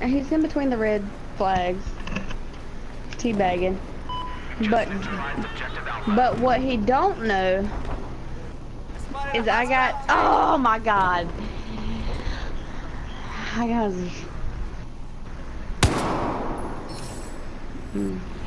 He's in between the red flags, teabagging. But what he don't know is I got. Oh my God! I got.